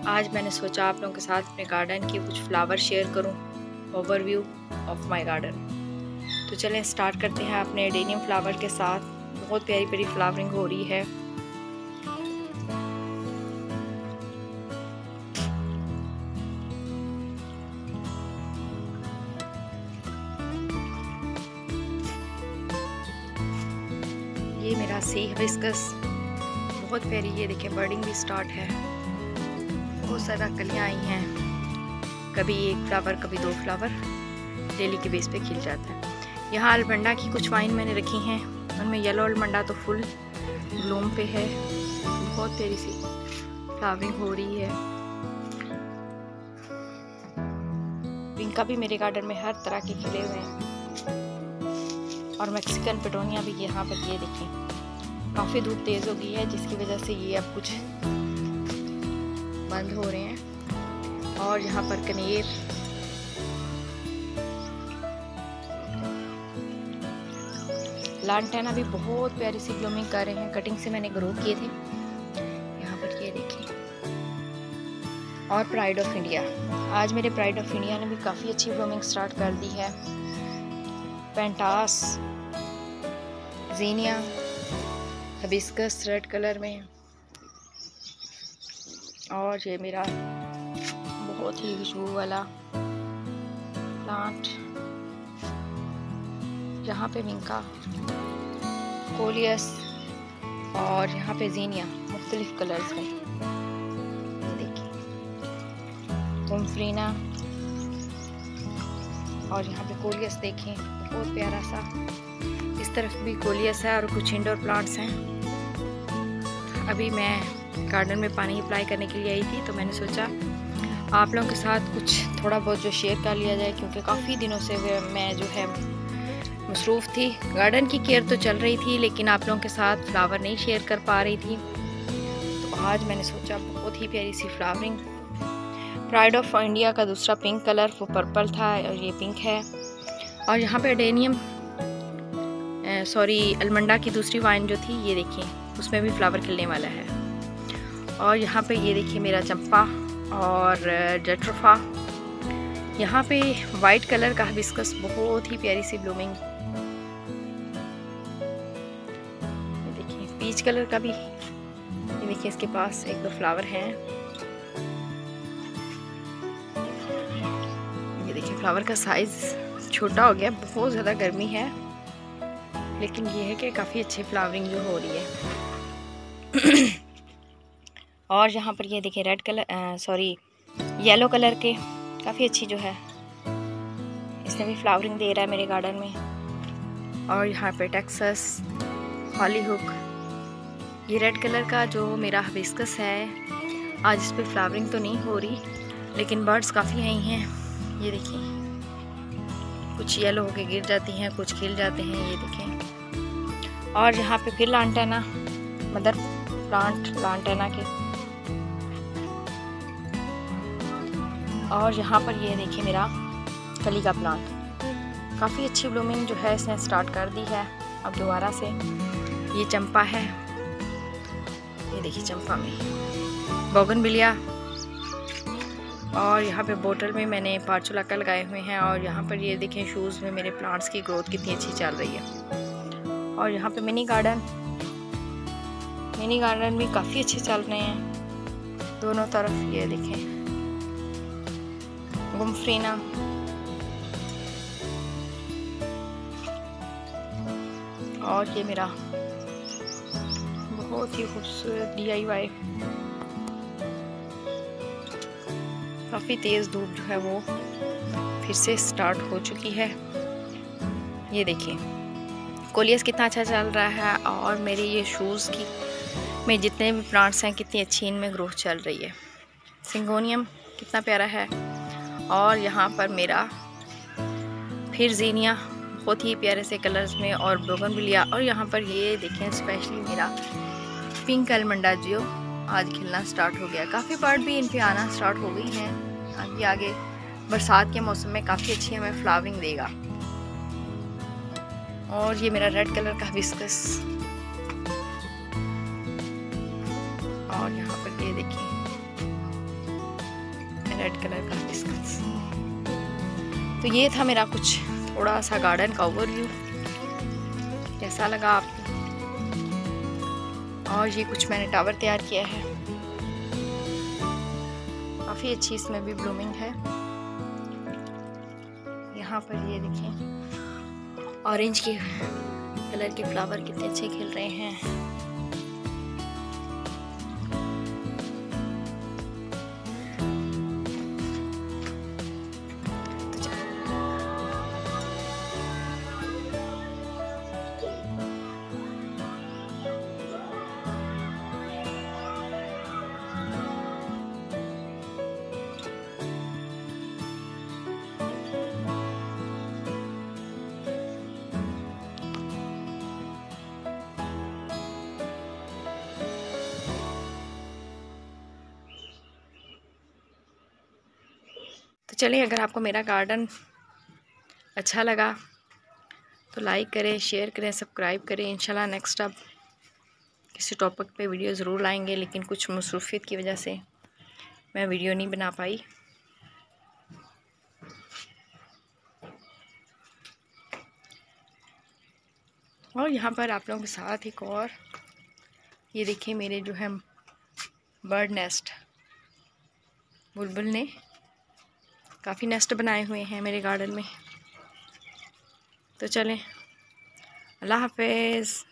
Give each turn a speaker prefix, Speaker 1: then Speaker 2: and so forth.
Speaker 1: आज मैंने सोचा आप लोगों के साथ अपने गार्डन की कुछ फ्लावर शेयर करूं, ओवरव्यू ऑफ माय गार्डन। तो चलें स्टार्ट करते हैं अपने एडेनियम फ्लावर के साथ। बहुत प्यारी प्यारी फ्लावरिंग हो रही है। ये मेरा सी हिबिस्कस बहुत प्यारी, ये देखें बर्डिंग भी स्टार्ट है। बहुत सारा कलियां आई हैं, कभी एक फ्लावर कभी दो फ्लावर डेली के बेस पे खिल जाता है। यहाँ अलमंडा की कुछ वाइन मैंने रखी हैं, उनमें येलो अलमंडा तो फुल ब्लूम पे है। बहुत प्यारी सी फ्लावरिंग हो रही है। विंका भी मेरे गार्डन में हर तरह के खिले हुए हैं, और मैक्सिकन पेटोनिया भी यहाँ पर। ये देखें काफ़ी धूप तेज़ हो गई है, जिसकी वजह से ये अब कुछ बंद हो रहे हैं। और यहाँ पर कनेर, लांटेना भी बहुत प्यारी सी ब्लूमिंग कर रहे हैं। कटिंग से मैंने ग्रो किए थे। यहाँ पर ये देखें। और प्राइड ऑफ इंडिया, आज मेरे प्राइड ऑफ इंडिया ने भी काफ़ी अच्छी ब्लूमिंग स्टार्ट कर दी है। Pentas, zinnia, hibiscus red colour में, और ये मेरा बहुत ही खुशबू वाला प्लांट। यहाँ पे विंका, कोलियस, और यहाँ पे ज़ीनिया मुख्तलिफ कलर्स में। ये देखिए गुमफ्रीना, और यहाँ पे कोलियस देखें बहुत प्यारा सा। इस तरफ भी कोलियस है और कुछ इंडोर प्लांट्स हैं। अभी मैं गार्डन में पानी अप्लाई करने के लिए आई थी, तो मैंने सोचा आप लोगों के साथ कुछ थोड़ा बहुत जो शेयर कर लिया जाए, क्योंकि काफ़ी दिनों से मैं जो है मसरूफ़ थी। गार्डन की केयर तो चल रही थी, लेकिन आप लोगों के साथ फ्लावर नहीं शेयर कर पा रही थी। तो आज मैंने सोचा बहुत ही प्यारी सी फ्लावरिंग। प्राइड ऑफ इंडिया का दूसरा पिंक कलर, वो पर्पल था और ये पिंक है। और यहाँ पे एडेनियम अलमंडा की दूसरी वाइन जो थी, ये देखिए उसमें भी फ्लावर खिलने वाला है। और यहाँ पे ये देखिए मेरा चंपा और जट्रोफा। यहाँ पे वाइट कलर का हिबिस्कस, बहुत ही प्यारी सी ब्लूमिंग। ये देखिए पीच कलर का भी, ये देखिए इसके पास एक दो फ्लावर हैं। ये देखिए फ्लावर का साइज छोटा हो गया, बहुत ज़्यादा गर्मी है, लेकिन ये है कि काफ़ी अच्छी फ्लावरिंग जो हो रही है। और यहाँ पर ये देखिए रेड कलर येलो कलर के काफ़ी अच्छी जो है, इसने भी फ्लावरिंग दे रहा है मेरे गार्डन में। और यहाँ पे टेक्सस, हॉलीहुक, ये रेड कलर का जो मेरा हिबिस्कस है, आज इस पर फ्लावरिंग तो नहीं हो रही, लेकिन बर्ड्स काफ़ी आई हैं। ये देखिए कुछ येलो होके गिर जाती हैं, कुछ खिल जाते हैं। ये देखें। और यहाँ पे फिर लांटेना, मदर प्लांट लांटेना के। और यहाँ पर ये देखिए मेरा कली का प्लांट, काफ़ी अच्छी ब्लूमिंग जो है इसने स्टार्ट कर दी है अब दोबारा से। ये चंपा है, ये देखिए चंपा में बोगनविलिया। और यहाँ पे बोतल में मैंने पार्चुलाका लगाए हुए हैं। और यहाँ पर ये देखें शूज़ में मेरे प्लांट्स की ग्रोथ कितनी अच्छी चल रही है। और यहाँ पे मिनी गार्डन भी काफ़ी अच्छे चल रहे हैं दोनों तरफ। ये देखें गुमफ्रीना, और ये मेरा बहुत ही खूबसूरत DIY। काफ़ी तेज़ धूप जो है वो फिर से स्टार्ट हो चुकी है। ये देखिए कोलियस कितना अच्छा चल रहा है, और मेरे ये शूज़ की में जितने भी प्लांट्स हैं कितनी अच्छी इनमें ग्रोथ चल रही है। सिंगोनियम कितना प्यारा है। और यहाँ पर मेरा फिर ज़ीनिया बहुत ही प्यारे से कलर्स में, और बोगनविलिया। और यहाँ पर ये देखें स्पेशली मेरा पिंक अलमंडा जो आज खिलना स्टार्ट हो गया। काफ़ी बर्ड भी इन पे आना स्टार्ट हो गई हैं। आगे बरसात के मौसम में काफ़ी अच्छी हमें फ्लावरिंग देगा। और ये मेरा रेड कलर का हिबिस्कस। और यहाँ पर ये देखिए रेड कलर का बिस्किट्स। तो ये था मेरा कुछ थोड़ा सा गार्डन का ओवरव्यू, कैसा लगा आपको। और ये कुछ मैंने टावर तैयार किया है, काफ़ी अच्छी इसमें भी ब्लूमिंग है। यहाँ पर ये देखिए ऑरेंज के कलर के फ्लावर कितने अच्छे खिल रहे हैं। तो चलिए, अगर आपको मेरा गार्डन अच्छा लगा तो लाइक करें, शेयर करें, सब्सक्राइब करें। इंशाल्लाह नेक्स्ट अब किसी टॉपिक पे वीडियो ज़रूर लाएंगे, लेकिन कुछ मसरूफियत की वजह से मैं वीडियो नहीं बना पाई। और यहाँ पर आप लोगों के साथ एक और ये देखिए मेरे जो है बर्ड नेस्ट, बुलबुल ने काफ़ी नेस्ट बनाए हुए हैं मेरे गार्डन में। तो चलें, अल्लाह हाफ़िज़।